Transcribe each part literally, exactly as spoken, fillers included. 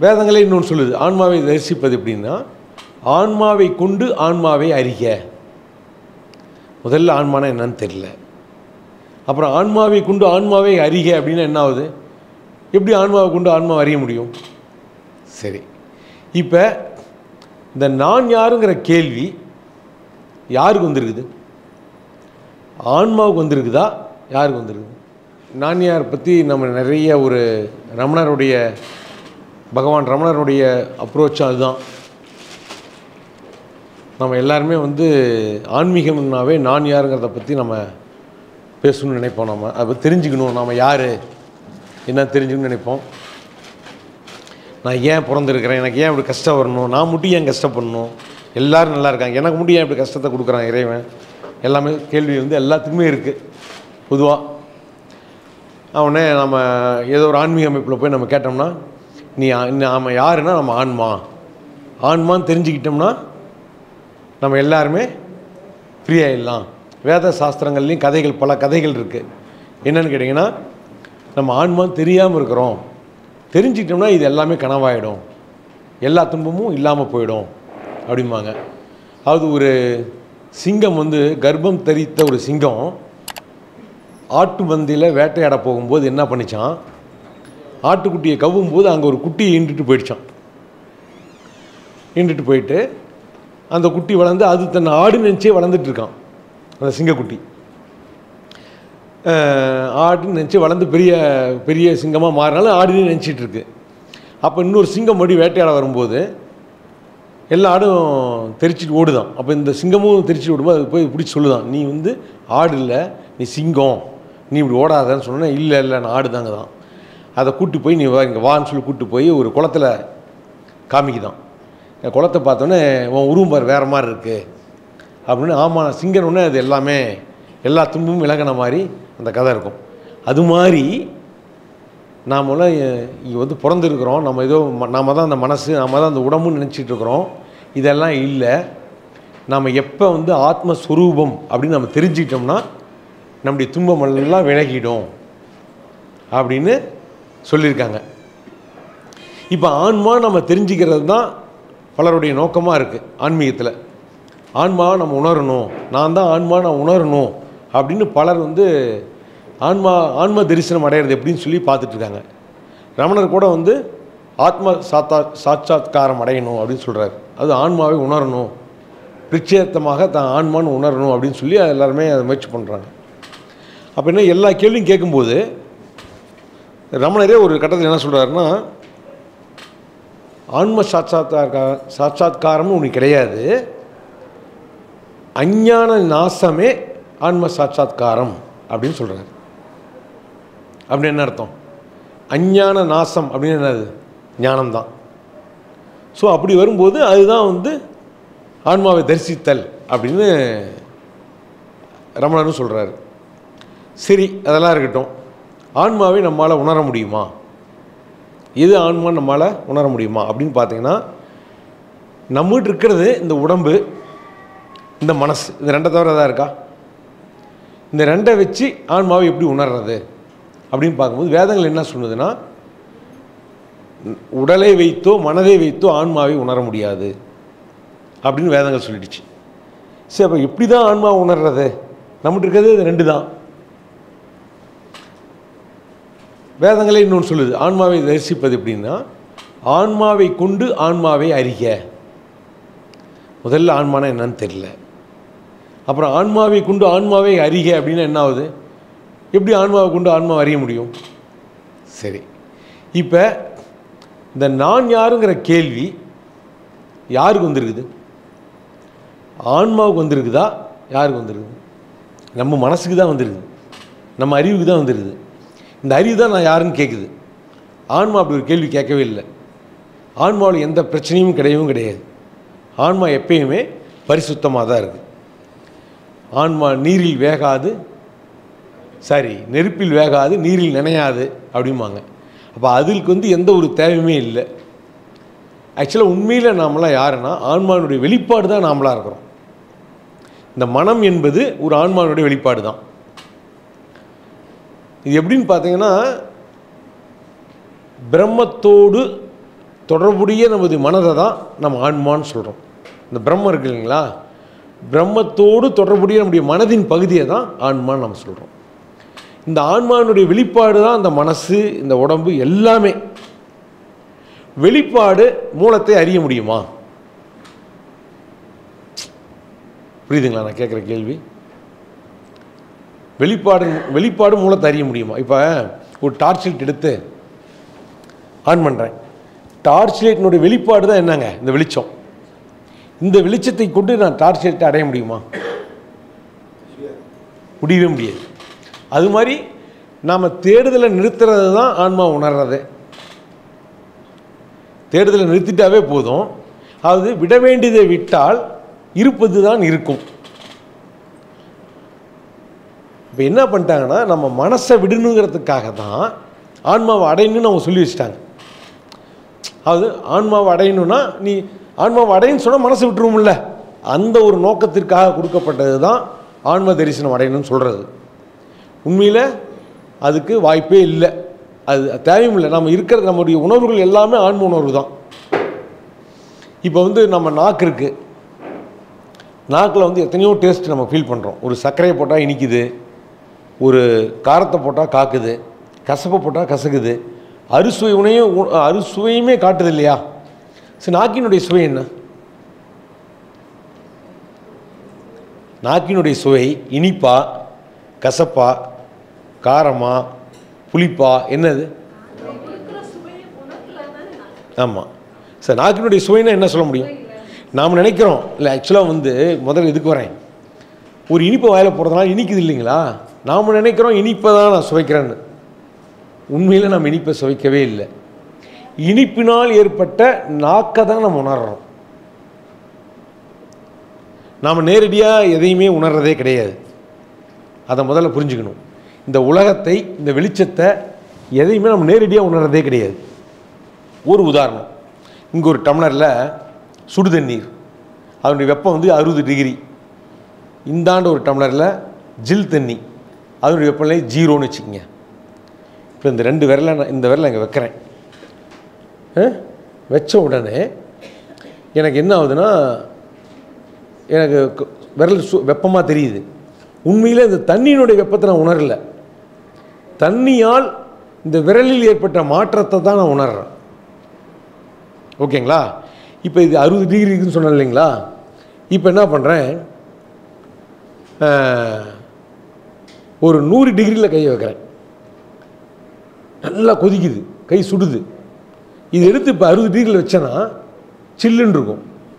வேதங்களே இன்னொன்று சொல்லுது, ஆன்மாவை தரிசிப்பது எப்படின்னா, ஆன்மாவை கொண்டு ஆன்மாவை அறிக. முதல்ல ஆன்மானா என்னன்னு தெரியல, அப்புறம் ஆன்மாவை கொண்டு ஆன்மாவை அறிக அப்படின்னா என்ன ஆகுது? எப்படி ஆன்மாவை கொண்டு ஆன்மாவை அறிய முடியும்? சரி, இப்போ இந்த நான் யாருங்கிற கேள்வி யாருக்கு வந்திருக்குது? ஆன்மாவுக்கு வந்திருக்குதா, யாருக்கு வந்திருக்குது? நான் யார் பற்றி நம்ம நிறைய ஒரு ரமணருடைய பகவான் ரமணருடைய அப்ரோச் அதுதான். நம்ம எல்லாருமே வந்து ஆன்மீகம்னாவே நான் யாருங்கிறத பற்றி நம்ம பேசணும்னு நினைப்போம். நம்ம அதை தெரிஞ்சுக்கணும், நாம் யார் என்ன தெரிஞ்சுக்கணும்னு நினைப்போம். நான் ஏன் பிறந்திருக்கிறேன், எனக்கு ஏன் இப்படி கஷ்டம் வரணும், நான் மட்டும் ஏன் கஷ்டப்படணும், எல்லோரும் நல்லா இருக்காங்க, எனக்கு மட்டும் ஏன் இப்படி கஷ்டத்தை கொடுக்குறான் இறைவன், எல்லாமே கேள்வி வந்து எல்லாத்துக்குமே இருக்குது பொதுவாக. அவனே நம்ம ஏதோ ஒரு ஆன்மீக அமைப்பில் போய் நம்ம கேட்டோம்னா, நீ நாம் யாருன்னா நம்ம ஆன்மா, ஆன்மான்னு தெரிஞ்சுக்கிட்டோம்னா நம்ம எல்லாருமே ஃப்ரீயாகிடலாம். வேத சாஸ்திரங்கள்லேயும் கதைகள், பல கதைகள் இருக்குது. என்னென்னு கேட்டிங்கன்னா, நம்ம ஆன்மான்னு தெரியாமல் இருக்கிறோம், தெரிஞ்சிக்கிட்டோம்னா இது எல்லாமே கனவாயிடும், எல்லா துன்பமும் இல்லாமல் போயிடும் அப்படிம்பாங்க. அது ஒரு சிங்கம் வந்து கர்ப்பம் தரித்த ஒரு சிங்கம் ஆட்டு மந்தையில் வேட்டையாட போகும்போது என்ன பண்ணிச்சான், ஆட்டுக்குட்டியை கவ்வும்போது அங்கே ஒரு குட்டியை ஈண்டுட்டு போயிடுச்சான். ஈண்டுட்டு போயிட்டு அந்த குட்டி வளர்ந்து அது தன்னை ஆடு நினச்சே வளர்ந்துட்டுருக்கான். அந்த சிங்கக்குட்டி ஆடுன்னு நினச்சி வளர்ந்து பெரிய பெரிய சிங்கமாக மாறினாலும் ஆடுன்னு நினச்சிட்ருக்கு. அப்போ இன்னொரு சிங்கம் மறுபடி வேட்டையாட வரும்போது எல்லா ஆடும் தெரிச்சிட்டு ஓடுதான். அப்போ இந்த சிங்கமும் தெரிச்சிட்டு ஓடும்போது அது போய் பிடிச்சி சொல்லுதான், நீ வந்து ஆடு இல்லை, நீ சிங்கம், நீ இப்படி ஓடாதன்னு சொன்னா, இல்லை இல்லை நான் ஆடு தாங்க தான். அதை கூட்டி போய் நீ வா இங்கே வான்னு சொல்லி கூப்பிட்டு போய் ஒரு குளத்தில் காமிக்குதான். குளத்தை பார்த்தோன்னே உன் உருவம் பாரு வேறு மாதிரி இருக்குது அப்படின்னு. ஆமாம் சிங்கனோடனே அது எல்லாமே எல்லா துன்பமும் விலகின மாதிரி அந்த கதை இருக்கும். அது மாதிரி நாமெல்லாம் இங்கே வந்து பிறந்திருக்கிறோம், நம்ம ஏதோ நாம் தான் அந்த மனசு, நாம் தான் அந்த உடம்புன்னு நினச்சிட்ருக்குறோம். இதெல்லாம் இல்லை, நாம் எப்போ வந்து ஆத்மஸ்வரூபம் அப்படின்னு நம்ம தெரிஞ்சிக்கிட்டோம்னா நம்முடைய துன்பமெல்லாம் விலகிடும் அப்படின்னு சொல்லியிருக்காங்க. இப்போ ஆன்மா நம்ம தெரிஞ்சுக்கிறது தான் பலருடைய நோக்கமாக இருக்குது ஆன்மீகத்தில். ஆன்மாவை நம்ம உணரணும், நான் தான் ஆன்மா நான் உணரணும் அப்படின்னு பலர் வந்து ஆன்மா ஆன்ம தரிசனம் அடையிறது எப்படின்னு சொல்லி பார்த்துட்ருக்காங்க. ரமணர் கூட வந்து ஆத்ம சாத்தா சாட்சாத்காரம் அடையணும் அப்படின்னு சொல்கிறார். அது ஆன்மாவை உணரணும், பிரத்யேகமாக தான் ஆன்மான்னு உணரணும் அப்படின்னு சொல்லி எல்லாருமே அதை முயற்சி பண்ணுறாங்க. அப்போ என்ன எல்லா கேள்வியும் கேட்கும்போது ரமணரே ஒரு கட்டத்தில் என்ன சொல்கிறாருன்னா, ஆன்ம சாட்சாத்கார சாட்சாத்காரம்னு ஒன்று கிடையாது, அஞ்ஞான நாசமே ஆன்ம சாட்சாத்காரம் அப்படின்னு சொல்கிறார். அப்படின்னு என்ன அர்த்தம்? அஞ்ஞான நாசம் அப்படின்னு என்னது? ஞானம்தான். ஸோ அப்படி வரும்போது அதுதான் வந்து ஆன்மாவை தரிசித்தல் அப்படின்னு ரமணரும் சொல்கிறார். சரி, அதெல்லாம் இருக்கட்டும். ஆன்மாவை நம்மளால் உணர முடியுமா? எது ஆன்மா நம்மளால் உணர முடியுமா அப்படின்னு பார்த்தீங்கன்னா, நம்மகிட்ட இருக்கிறது இந்த உடம்பு, இந்த மனசு, இந்த ரெண்டை தவிர தான் இருக்கா? இந்த ரெண்டை வச்சு ஆன்மாவை எப்படி உணர்றது அப்படின்னு பார்க்கும்போது வேதங்கள் என்ன சொன்னதுன்னா, உடலை வைத்தோ மனதை வைத்தோ ஆன்மாவை உணர முடியாது அப்படின்னு வேதங்கள் சொல்லிடுச்சு. சரி, அப்போ எப்படி தான் ஆன்மாவை உணர்றது? நம்மகிட்ட இருக்கிறது இது ரெண்டு தான். வேதங்களே இன்னொன்று சொல்லுது, ஆன்மாவை தரிசிப்பது எப்படின்னா, ஆன்மாவை கொண்டு ஆன்மாவை அறிக. முதல்ல ஆன்மானா என்னன்னு தெரியல, அப்புறம் ஆன்மாவை கொண்டு ஆன்மாவை அறிக அப்படின்னா என்ன ஆகுது? எப்படி ஆன்மாவை கொண்டு ஆன்மாவை அறிய முடியும்? சரி, இப்போ இந்த நான் யாருங்கிற கேள்வி யாருக்கு வந்திருக்குது? ஆன்மாவுக்கு வந்திருக்குதா, யாருக்கு வந்திருக்குது? நம்ம மனசுக்கு தான் வந்திருக்குது, நம்ம அறிவுக்கு தான் வந்திருக்குது. இந்த அறிவு தான் நான் யாருன்னு கேட்குது. ஆன்மா அப்படி ஒரு கேள்வி கேட்கவே இல்லை. ஆன்மாவில் எந்த பிரச்சனையும் கிடையவும் கிடையாது. ஆன்மா எப்பயுமே பரிசுத்தமாக தான் இருக்குது. ஆன்மா நீரில் வேகாது, சாரி நெருப்பில் வேகாது, நீரில் நினையாது அப்படிம்பாங்க. அப்போ அதுக்கு வந்து எந்த ஒரு தேவையுமே இல்லை. ஆக்சுவலாக உண்மையில் நாமெல்லாம் யாருன்னா ஆன்மானுடைய வெளிப்பாடு தான் நாமளாக இருக்கிறோம். இந்த மனம் என்பது ஒரு ஆன்மானுடைய வெளிப்பாடு தான். இது எப்படின்னு பார்த்தீங்கன்னா, பிரம்மத்தோடு தொடர்புடைய நமது மனதை தான் நம்ம ஆன்மான்னு சொல்கிறோம். இந்த பிரம்மம் இருக்கு இல்லைங்களா, பிரம்மத்தோடு தொடர்புடைய நம்முடைய மனதின் பகுதியை தான் ஆன்மான்னு நம்ம சொல்கிறோம். இந்த ஆன்மாவினுடைய வெளிப்பாடு தான் இந்த மனசு, இந்த உடம்பு எல்லாமே. வெளிப்பாடு மூலத்தை அறிய முடியுமா? புரியுதுங்களா நான் கேட்குற கேள்வி? வெளிப்பாடு வெளிப்பாடு மூலத்தை அறிய முடியுமா? இப்போ ஒரு டார்ச் லைட் எடுத்து ஆன் பண்ணுறேன். டார்ச் லைட்டினுடைய வெளிப்பாடு தான் என்னங்க? இந்த வெளிச்சம். இந்த வெளிச்சத்தை கொண்டு நான் டார்ச் லைட்டை அடைய முடியுமா? முடியவே முடியாது. அது மாதிரி நாம் தேடுதலை நிறுத்துறது தான் ஆன்மா உணர்றது. தேடுதலை நிறுத்திட்டாவே போதும். அதாவது விட வேண்டியதை விட்டால் இருப்பது தான் இருக்கும். இப்போ என்ன பண்ணிட்டாங்கன்னா, நம்ம மனசை விடணுங்கிறதுக்காக தான் ஆன்மாவை அடையணும்னு அவங்க சொல்லி வச்சுட்டாங்க. அதாவது ஆன்மாவை அடையணும்னா நீ ஆன்மாவை அடையணும்னு சொன்னால் மனசை விட்டுருவோம்ல, அந்த ஒரு நோக்கத்திற்காக கொடுக்கப்பட்டது தான் ஆன்ம தரிசனம் அடையணும்னு சொல்கிறது. உண்மையில் அதுக்கு வாய்ப்பே இல்லை, அது தேவையும் இல்லை. நம்ம இருக்கிற நம்முடைய உணர்வுகள் எல்லாமே ஆன்ம உணர்வு தான். இப்போ வந்து நம்ம நாக்கு இருக்குது, நாக்கில் வந்து எத்தனையோ டேஸ்ட் நம்ம ஃபீல் பண்ணுறோம். ஒரு சர்க்கரையை போட்டால் இனிக்குது, ஒரு காரத்தை போட்டால் காக்குது, கசப்பை போட்டால் கசக்குது, அறுசுவையுனையும் அறுசுவையுமே காட்டுது இல்லையா? சரி, நாக்கினுடைய சுவை என்ன? நாக்கினுடைய சுவை இனிப்பா, கசப்பா, காரமா, புளிப்பா, என்னது? ஆமாம். சார், நாக்கினுடைய சுவைன்னா என்ன சொல்ல முடியும்? நாம் நினைக்கிறோம் இல்லை, ஆக்சுவலாக வந்து முதல்ல இதுக்கு வரேன். ஒரு இனிப்பை வாயில் போடுறதுனால இனிக்குது இல்லைங்களா? நாம் நினைக்கிறோம் இனிப்பை தான் நான் சுவைக்கிறேன்னு. உண்மையில் நாம் இனிப்பை சுவைக்கவே இல்லை. இனிப்பினால் ஏற்பட்ட நாக்கை தான் நம்ம உணர்கிறோம். நாம் நேரடியாக எதையுமே உணர்றதே கிடையாது. அதை முதல்ல புரிஞ்சுக்கணும். இந்த உலகத்தை, இந்த வெளிச்சத்தை எதையுமே நம்ம நேரடியாக உணர்றதே கிடையாது. ஒரு உதாரணம், இங்கே ஒரு டம்ளரில் சுடு தண்ணீர், அதனுடைய வெப்பம் வந்து அறுபது டிகிரி. இந்தாண்டு ஒரு டம்ளரில் ஜில் தண்ணி, அதனுடைய வெப்பநிலை ஜீரோன்னு வச்சுக்கோங்க. இப்போ இந்த ரெண்டு விரலை நான் இந்த விரலை இங்கே வைக்கிறேன். வச்ச உடனே எனக்கு என்ன ஆகுதுன்னா, எனக்கு விரல் சு வெப்பமாக தெரியுது. உண்மையில் இந்த தண்ணியினுடைய வெப்பத்தை நான் உணரலை, தண்ணியால் இந்த விரலில் ஏற்பட்ட மாற்றத்தை தான் நான் உணர்றேன். ஓகேங்களா? இப்போ இது அறுபது டிகிரி இருக்குதுன்னு சொன்னேன் இல்லைங்களா? இப்போ என்ன பண்ணுறேன், ஒரு நூறு டிகிரியில் கையை வைக்கிறேன். நல்லா கொதிக்குது, கை சுடுது. இது எடுத்து இப்போ அறுபது டிகிரியில் வச்சேன்னா சில்லுன்னு இருக்கும்.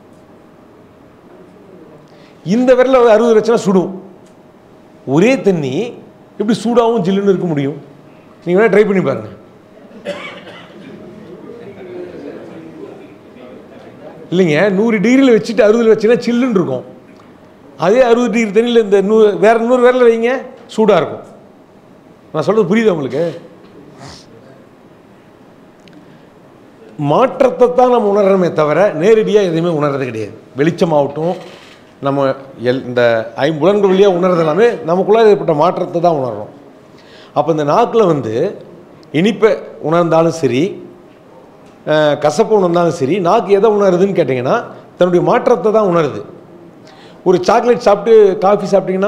இந்த விரல அறுபது வச்சனா சுடும். ஒரே தண்ணி எப்படி சூடாகவும் ஜில்லுன்னு இருக்க முடியும்? நீங்கள் வேணால் ட்ரை பண்ணி பாருங்கள். இல்லைங்க, நூறு டிகிரியில் வச்சுட்டு அறுபதில் வச்சுன்னா சில்லுன்னு இருக்கும். அதே அறுபது டிகிரி தண்ணியில் இந்த நூறு வேற நூறு விரல வைங்க, சூடாக இருக்கும். நான் சொல்கிறது புரியுது உங்களுக்கு? மாற்றத்தை தான் நம்ம உணர்றோமே தவிர நேரடியாக எதையுமே உணர்றது கிடையாது. வெளிச்சமாகட்டும், நம்ம எல் இந்த ஐம்புலன்கள் வழியாக உணர்றது எல்லாமே நமக்குள்ளே ஏற்பட்ட மாற்றத்தை தான் உணர்றோம். அப்போ இந்த நாக்கில் வந்து இனிப்பை உணர்ந்தாலும் சரி, கசப்பு உணர்ந்தாலும் சரி, நாக்கு எதை உணருதுன்னு கேட்டிங்கன்னா தன்னுடைய மாற்றத்தை தான் உணருது. ஒரு சாக்லேட் சாப்பிட்டு காஃபி சாப்பிட்டீங்கன்னா,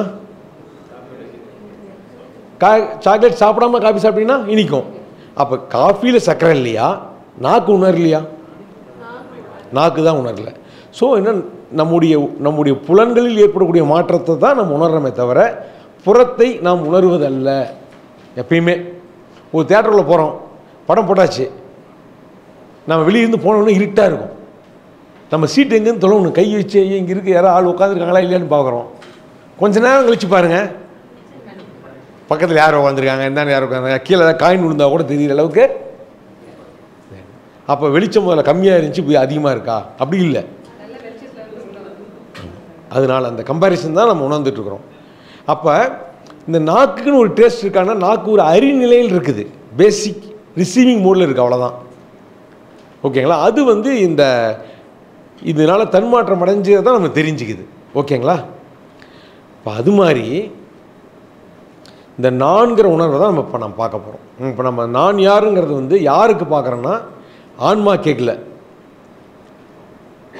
கா சாக்லேட் சாப்பிடாம காஃபி சாப்பிட்டீங்கன்னா இனிக்கும். அப்போ காஃபியில் சர்க்கரை இல்லையா? நாக்கு உணரலையா? நாக்கு தான் உணரல. ஸோ என்ன, நம்முடைய நம்முடைய புலன்களில் ஏற்படக்கூடிய மாற்றத்தை தான் நம்ம உணர்றோமே தவிர புறத்தை நாம் உணர்வதல்ல. எப்பயுமே ஒரு தியேட்டரில் போகிறோம், படம் போட்டாச்சு, நம்ம வெளியிருந்து போனோன்னே இருட்டாக இருக்கும். நம்ம சீட்டு எங்கேருந்து தொலைவணும், கை வச்சு இங்கே இருக்குது, யாராவது ஆள் உட்காந்துருக்காங்களா இல்லையான்னு பார்க்குறோம். கொஞ்ச நேரம் கழிச்சு பாருங்கள், பக்கத்தில் யார் உட்காந்துருக்காங்க, என்னன்னு யார் உட்காந்துருக்காங்க, கீழே ஏதாவது காயின் விழுந்தா கூட தெரியுற அளவுக்கு. அப்போ வெளிச்சம் முதல்ல கம்மியாக இருந்துச்சு, இப்போ அதிகமாக இருக்கா? அப்படி இல்லை. அதனால் அந்த கம்பேரிசன் தான் நம்ம உணர்ந்துட்டுருக்குறோம். அப்போ இந்த நாக்குன்னு ஒரு டேஸ்ட் இருக்கான்னா, நாக்கு ஒரு அறிநிலையில் இருக்குது, பேசிக் ரிசீவிங் மோடில் இருக்குது, அவ்வளோதான். ஓகேங்களா? அது வந்து இந்த இதனால் தன்மாற்றம் அடைஞ்சதை தான் நம்ம தெரிஞ்சுக்குது. ஓகேங்களா? இப்போ அது மாதிரி இந்த நான்கிற உணர்வை தான் நம்ம இப்போ நம்ம பார்க்க போகிறோம். இப்போ நம்ம நான் யாருங்கிறது வந்து யாருக்கு பார்க்குறோன்னா, ஆன்மா கேட்கல,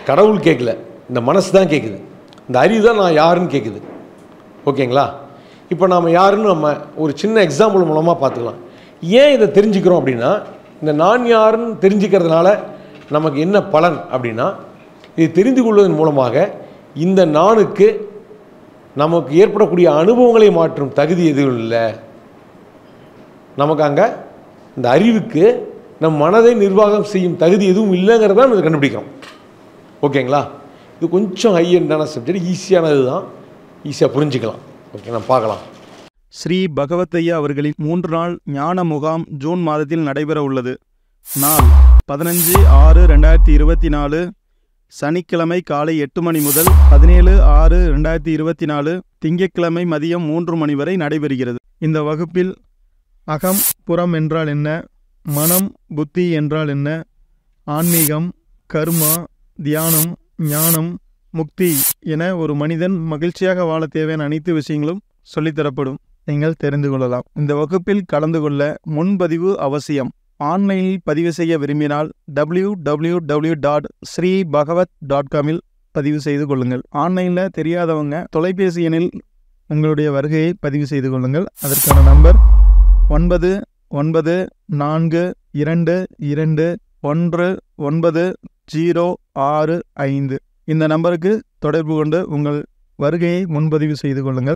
கடவுள் கேட்கல, இந்த மனசு தான் கேட்குது, இந்த அறிவு தான் நான் யாருன்னு கேட்குது. ஓகேங்களா? இப்போ நாம் யாருன்னு நம்ம ஒரு சின்ன எக்ஸாம்பிள் மூலமாக பார்த்துக்கலாம். ஏன் இதை தெரிஞ்சுக்கிறோம் அப்படின்னா, இந்த நான் யாருன்னு தெரிஞ்சுக்கிறதுனால நமக்கு என்ன பலன் அப்படின்னா, இது தெரிந்து கொள்வதன் மூலமாக இந்த நானுக்கு நமக்கு ஏற்படக்கூடிய அனுபவங்களை மாற்றும் தகுதி எதுவும் இல்லை. நமக்கு அங்கே இந்த அறிவுக்கு நம் மனதை நிர்வாகம் செய்யும் தகுதி எதுவும் இல்லைங்கிறத நம்ம கண்டுபிடிக்கிறோம். ஓகேங்களா? இது கொஞ்சம் ஹை எண்டான சப்ஜெக்ட், ஈஸியானது தான், ஈஸியாக புரிஞ்சுக்கலாம். ஓகே, நம்ம பார்க்கலாம். ஸ்ரீ பகவத்தையா அவர்களின் மூன்று நாள் ஞான முகாம் ஜூன் மாதத்தில் நடைபெற உள்ளது. நாள் பதினஞ்சு ஆறு ரெண்டாயிரத்தி இருபத்தி நாலு, சனிக்கிழமை காலை எட்டு மணி முதல் பதினேழு ஆறு ரெண்டாயிரத்தி இருபத்தி நாலு திங்கட்கிழமை மதியம் மூன்று மணி வரை நடைபெறுகிறது. இந்த வகுப்பில் அகம் புறம் என்றால் என்ன, மனம் புத்தி என்றால் என்ன, ஆன்மீகம், கர்மா, தியானம், ஞானம், முக்தி என ஒரு மனிதன் மகிழ்ச்சியாக வாழ தேவையான அனைத்து விஷயங்களும் சொல்லித்தரப்படும். நீங்கள் தெரிந்து கொள்ளலாம். இந்த வகுப்பில் கலந்து கொள்ள முன்பதிவு அவசியம். ஆன்லைனில் பதிவு செய்ய விரும்பினால் W W W dot Shri Bhagavat dot காமில் பதிவு செய்து கொள்ளுங்கள். ஆன்லைனில் தெரியாதவங்க தொலைபேசி எண்ணில் உங்களுடைய வருகையை பதிவு செய்து கொள்ளுங்கள். அதற்கான நம்பர் ஒன்பது ஒன்பது நான்கு இரண்டு இரண்டு ஒன்று ஒன்பது ஜீரோ ஆறு ஐந்து. இந்த நம்பருக்கு தொடர்பு கொண்டு உங்கள் வருகையை முன்பதிவு செய்து கொள்ளுங்கள்.